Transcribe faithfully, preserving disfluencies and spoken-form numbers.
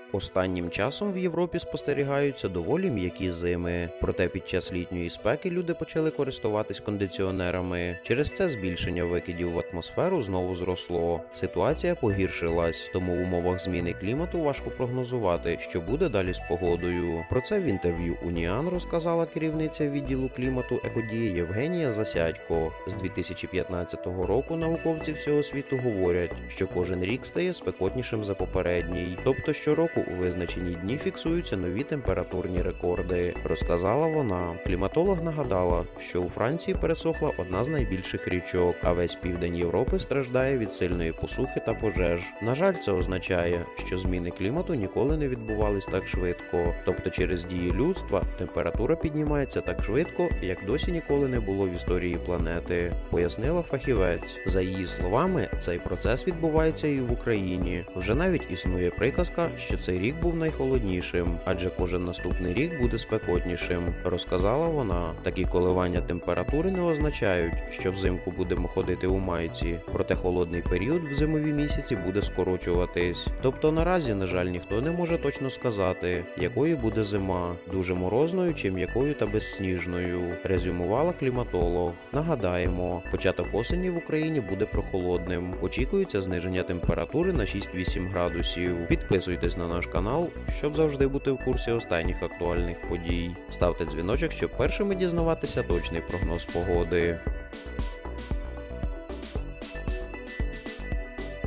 Останнім часом в Європі спостерігаються доволі м'які зими, проте під час літньої спеки люди почали користуватись кондиціонерами. Через це збільшення викидів в атмосферу знову зросло. Ситуація погіршилась, тому в умовах зміни клімату важко прогнозувати, що буде далі з погодою. Про це в інтерв'ю Уніан розказала керівниця відділу клімату Екодії Євгенія Засядько. З дві тисячі п'ятнадцятого року науковці всього світу говорять, що кожен рік стає спекотнішим за попередній, тобто щороку у визначені дні фіксуються нові температурні рекорди, розказала вона. Кліматолог нагадала, що у Франції пересохла одна з найбільших річок, а весь південь Європи страждає від сильної посухи та пожеж. На жаль, це означає, що зміни клімату ніколи не відбувались так швидко, тобто через дії людства температура піднімається так швидко, як досі ніколи не було в історії планети, пояснила фахівець. За її словами, цей процес відбувається і в Україні. Вже навіть існує приказка, що цей рік був найхолоднішим, адже кожен наступний рік буде спекотнішим, розказала вона. Такі коливання температури не означають, що взимку будемо ходити у майці, проте холодний період в зимові місяці буде скорочуватись. Тобто наразі, на жаль, ніхто не може точно сказати, якою буде зима, дуже морозною чи м'якою та безсніжною, резюмувала кліматолог. Нагадаємо, початок осені в Україні буде прохолодним. Очікується зниження температури на шість-вісім градусів. Підписуйтесь на наш канал, щоб завжди бути в курсі останніх актуальних подій. Ставте дзвіночок, щоб першими дізнаватися точний прогноз погоди.